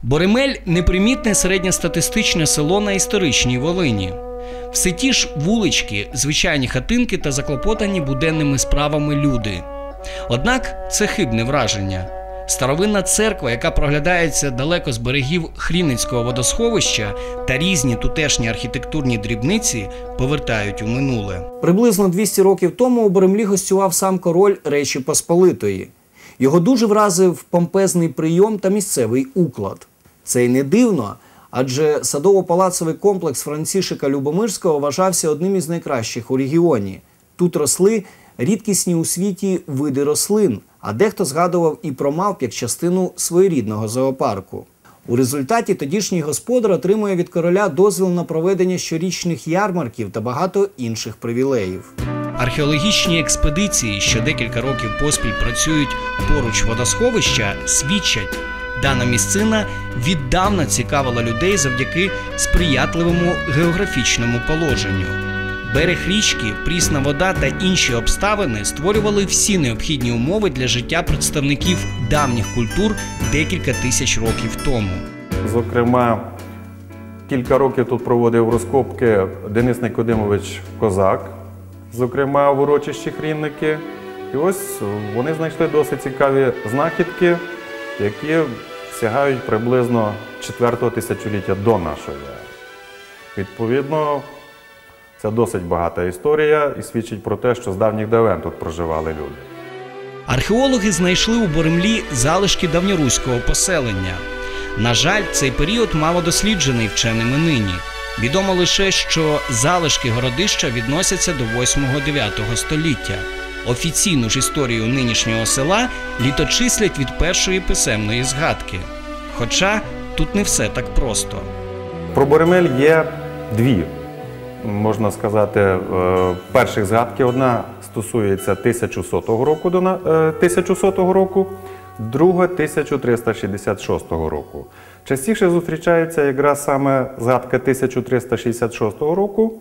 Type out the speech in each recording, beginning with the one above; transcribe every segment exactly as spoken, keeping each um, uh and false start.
Боремель – непримітне середньостатистичне село на історичній Волині. Все ті ж вулички, звичайні хатинки та заклопотані буденними справами люди. Однак це хибне враження. Старовинна церква, яка проглядається далеко з берегів Хріницького водосховища, та різні тутешні архітектурні дрібниці повертають у минуле. Приблизно двісті років тому у Боремлі гостював сам король Речі Посполитої. Його дуже вразив помпезний прийом та місцевий уклад. Це й не дивно, адже садово-палацовий комплекс Францішика Любомирського вважався одним із найкращих у регіоні. Тут росли рідкісні у світі види рослин, а дехто згадував і про мавп як частину своєрідного зоопарку. У результаті тодішній господар отримує від короля дозвіл на проведення щорічних ярмарків та багато інших привілеїв. Археологічні експедиції, що декілька років поспіль працюють поруч водосховища, свідчать, дана місцина віддавна цікавила людей завдяки сприятливому географічному положенню. Берег річки, прісна вода та інші обставини створювали всі необхідні умови для життя представників давніх культур декілька тисяч років тому. Зокрема, кілька років тут проводив розкопки Денис Никодимович Козак, зокрема в урочищі Хрінники. І ось вони знайшли досить цікаві знахідки, які сягають приблизно четвертого тисячоліття до нашої ери. Відповідно, це досить багата історія і свідчить про те, що з давніх давен тут проживали люди. Археологи знайшли у Боремлі залишки давньоруського поселення. На жаль, цей період мало досліджений вченими нині. Відомо лише, що залишки городища відносяться до восьмого-дев'ятого століття. Офіційну ж історію нинішнього села літочислять від першої писемної згадки. Хоча тут не все так просто. Про Боремель є дві, можна сказати, перших згадки. Одна стосується тисяча сотого року, до тисяча сотого року, друга – тисяча триста шістдесят шостого року. Частіше зустрічається якраз саме згадка тисяча триста шістдесят шостого року,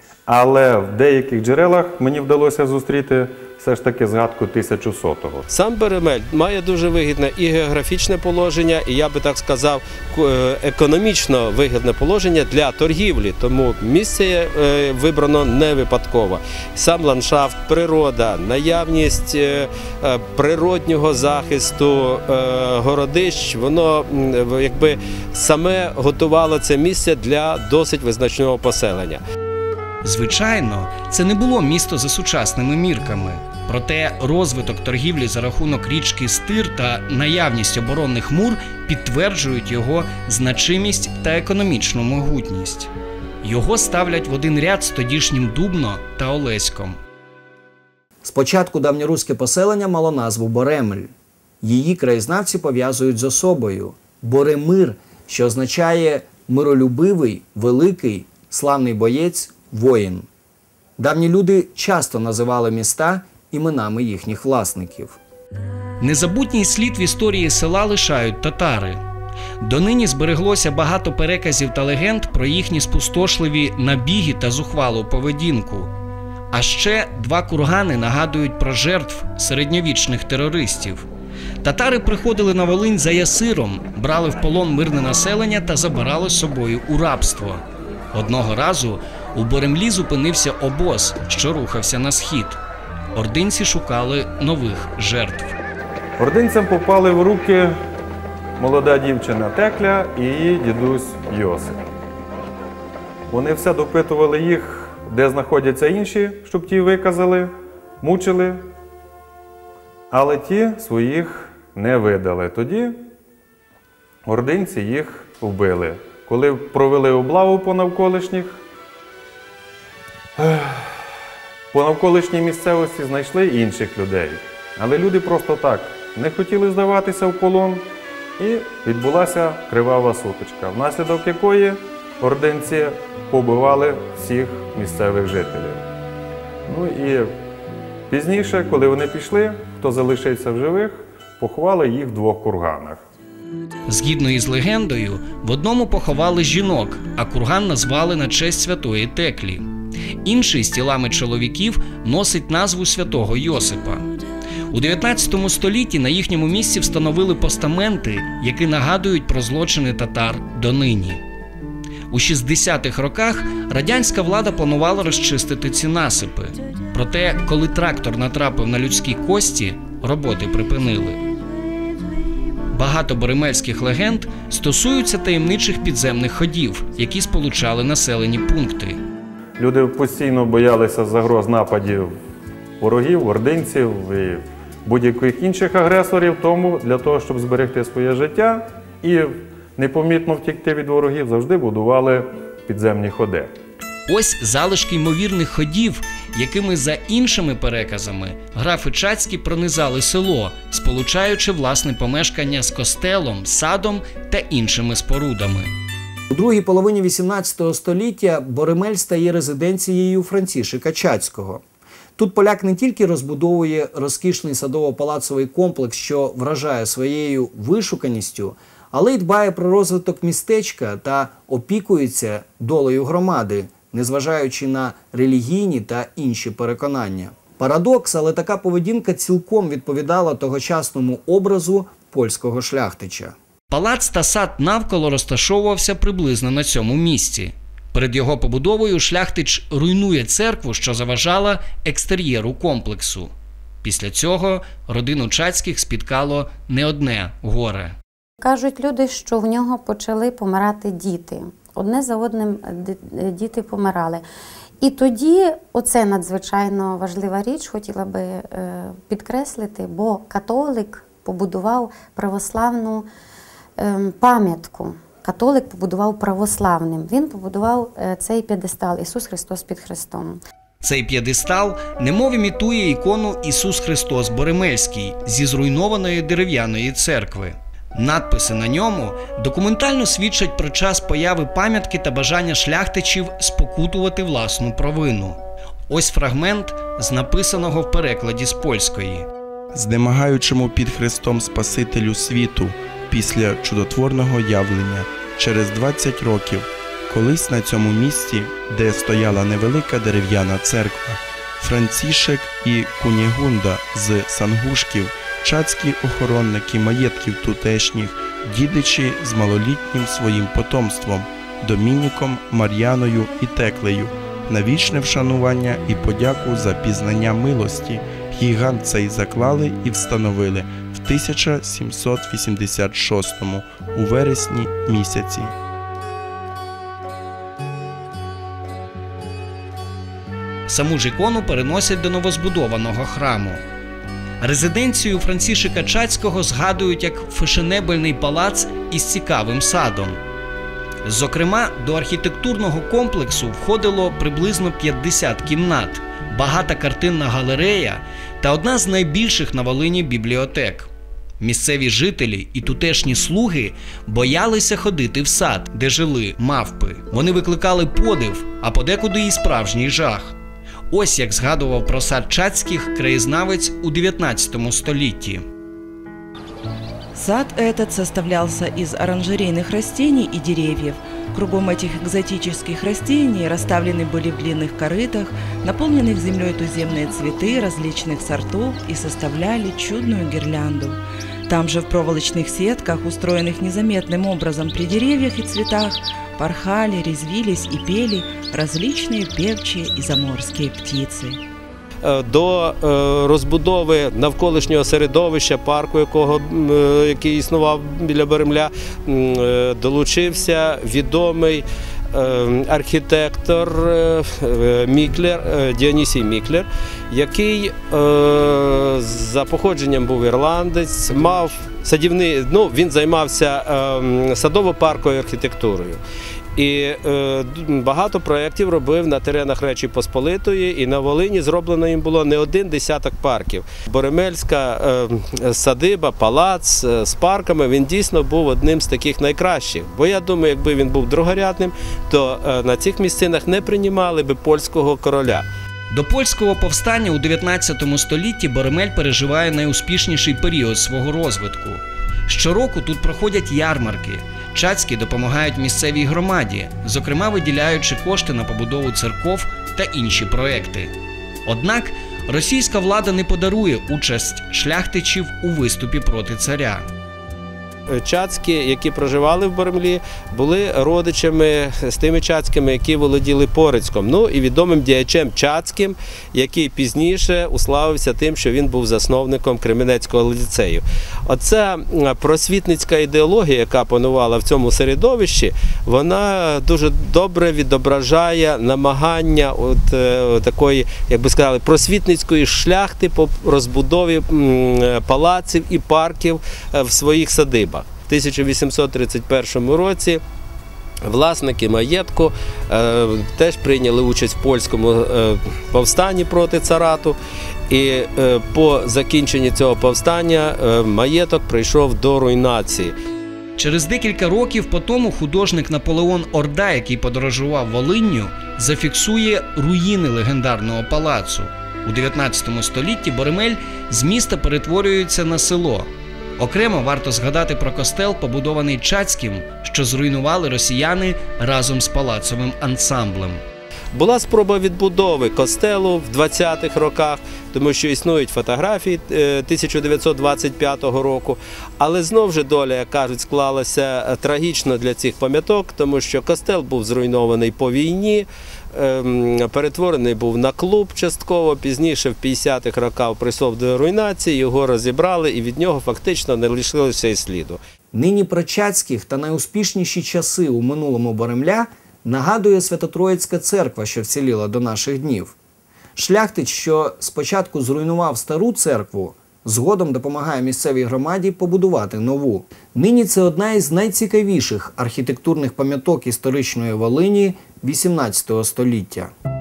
але в деяких джерелах мені вдалося зустріти все ж таки згадку тисяча сотого. Сам Боремель має дуже вигідне і географічне положення, і, я би так сказав, економічно вигідне положення для торгівлі, тому місце вибрано не випадково. Сам ландшафт, природа, наявність природнього захисту городищ, воно якби саме готувало це місце для досить визначного поселення. Звичайно, це не було місто за сучасними мірками. Проте розвиток торгівлі за рахунок річки Стир та наявність оборонних мур підтверджують його значимість та економічну могутність. Його ставлять в один ряд з тодішнім Дубно та Олеськом. Спочатку давньоруське поселення мало назву Боремель. Її краєзнавці пов'язують з особою – Боремир, що означає «миролюбивий», «великий», «славний боєць», «воїн». Давні люди часто називали міста іменами їхніх власників. Незабутній слід в історії села лишають татари. Донині збереглося багато переказів та легенд про їхні спустошливі набіги та зухвалу поведінку. А ще два кургани нагадують про жертв середньовічних терористів. Татари приходили на Волинь за ясиром, брали в полон мирне населення та забирали з собою у рабство. Одного разу у Боремлі зупинився обоз, що рухався на схід. Ординці шукали нових жертв. Ординцям попали в руки молода дівчина Текля і її дідусь Йосип. Вони все допитували їх, де знаходяться інші, щоб ті виказали, мучили, але ті своїх не видали. Тоді ординці їх вбили. Коли провели облаву по навколишніх, по навколишній місцевості знайшли інших людей. Але люди просто так не хотіли здаватися в полон, і відбулася кривава сутичка, внаслідок якої ординці побивали всіх місцевих жителів. Ну і пізніше, коли вони пішли, хто залишився в живих, поховали їх в двох курганах. Згідно із легендою, в одному поховали жінок, а курган назвали на честь святої Теклі. Інший з тілами чоловіків носить назву святого Йосипа. У дев'ятнадцятому столітті на їхньому місці встановили постаменти, які нагадують про злочини татар донині. У шістдесятих роках радянська влада планувала розчистити ці насипи. Проте, коли трактор натрапив на людські кості, роботи припинили. Багато боремельських легенд стосуються таємничих підземних ходів, які сполучали населені пункти. Люди постійно боялися загроз нападів ворогів, ординців і будь-яких інших агресорів, тому для того, щоб зберегти своє життя і непомітно втекти від ворогів, завжди будували підземні ходи. Ось залишки ймовірних ходів, якими за іншими переказами графи Чацькі пронизали село, сполучаючи власне помешкання з костелом, садом та іншими спорудами. У другій половині вісімнадцятого століття Боремель стає резиденцією Францішика Чацького. Тут поляк не тільки розбудовує розкішний садово-палацовий комплекс, що вражає своєю вишуканістю, але й дбає про розвиток містечка та опікується долею громади, незважаючи на релігійні та інші переконання. Парадокс, але така поведінка цілком відповідала тогочасному образу польського шляхтича. Палац та сад навколо розташовувався приблизно на цьому місці. Перед його побудовою шляхтич руйнує церкву, що заважала екстер'єру комплексу. Після цього родину Чацьких спіткало не одне горе. Кажуть люди, що в нього почали помирати діти. Одне за одним діти помирали. І тоді, оце надзвичайно важлива річ, хотіла би підкреслити, бо католик побудував православну пам'ятку. Католик побудував православним. Він побудував цей п'єдестал «Ісус Христос під Христом». Цей п'єдестал немов імітує ікону «Ісус Христос Боремельський» зі зруйнованої дерев'яної церкви. Надписи на ньому документально свідчать про час появи пам'ятки та бажання шляхтичів спокутувати власну провину. Ось фрагмент з написаного в перекладі з польської. «Знемагаючому під Христом Спасителю світу після чудотворного явлення через двадцять років, колись на цьому місці, де стояла невелика дерев'яна церква, Францішек і Кунігунда з Сангушків, чацькі охоронники маєтків тутешніх, дідичі з малолітнім своїм потомством, Домініком, Мар'яною і Теклею, на вічне вшанування і подяку за пізнання милості, гігант цей заклали і встановили в тисяча сімсот вісімдесят шостому у вересні місяці. Саму ж ікону переносять до новозбудованого храму. Резиденцію Францішика Чацького згадують як фешенебельний палац із цікавим садом. Зокрема, до архітектурного комплексу входило приблизно п'ятдесят кімнат, багата картинна галерея та одна з найбільших на Волині бібліотек. Місцеві жителі і тутешні слуги боялися ходити в сад, де жили мавпи. Вони викликали подив, а подекуди і справжній жах. Ось як згадував про сад Чацьких краєзнавець у дев'ятнадцятому столітті. Сад этот составлялся из оранжерейных растений и деревьев. Кругом этих экзотических растений расставлены были в длинных корытах, наполненных землей туземные цветы различных сортов и составляли чудную гирлянду. Там же в проволочных сетках, устроенных незаметным образом при деревьях и цветах, порхали, резвились и пели различные певчие и заморские птицы. До розбудови навколишнього середовища парку, якого, який існував біля Боремля, долучився відомий архітектор Міклер, Діонісій Міклер, який за походженням був ірландець, мав садівний, ну, він займався садово-парковою архітектурою. І е, багато проєктів робив на теренах Речі Посполитої, і на Волині зроблено їм було не один десяток парків. Боремельська е, садиба, палац е, з парками, він дійсно був одним з таких найкращих. Бо я думаю, якби він був другорядним, то е, на цих місцинах не приймали би польського короля. До польського повстання у дев'ятнадцятому столітті Боремель переживає найуспішніший період свого розвитку. Щороку тут проходять ярмарки. Чацькі допомагають місцевій громаді, зокрема виділяючи кошти на побудову церков та інші проекти. Однак російська влада не подарує участь шляхтичів у виступі проти царя. Чацькі, які проживали в Боремлі, були родичами з тими чацькими, які володіли Порицьком. Ну і відомим діячем Чацьким, який пізніше уславився тим, що він був засновником Кременецького ліцею. Оця просвітницька ідеологія, яка панувала в цьому середовищі, вона дуже добре відображає намагання от, от такої, як би сказали, просвітницької шляхти по розбудові палаців і парків в своїх садибах. В тисяча вісімсот тридцять першому році власники маєтку е, теж прийняли участь в польському е, повстанні проти царату. І е, по закінченні цього повстання е, маєток прийшов до руйнації. Через декілька років по тому художник Наполеон Орда, який подорожував Волинню, зафіксує руїни легендарного палацу. У дев'ятнадцятому столітті Боремель з міста перетворюється на село. Окремо варто згадати про костел, побудований Чацьким, що зруйнували росіяни разом з палацовим ансамблем. Була спроба відбудови костелу в двадцятих роках, тому що існують фотографії тисяча дев'ятсот двадцять п'ятого року, але знову ж доля, як кажуть, склалася трагічно для цих пам'яток, тому що костел був зруйнований по війні, перетворений був на клуб частково, пізніше в п'ятдесятих роках прийшов до руйнації, його розібрали і від нього фактично не лишилося і сліду. Нині про чацьких та найуспішніші часи у минулому Боремля нагадує Свято-Троїцька церква, що вціліла до наших днів. Шляхтич, що спочатку зруйнував стару церкву, згодом допомагає місцевій громаді побудувати нову. Нині це одна із найцікавіших архітектурних пам'яток історичної Волині вісімнадцятого століття.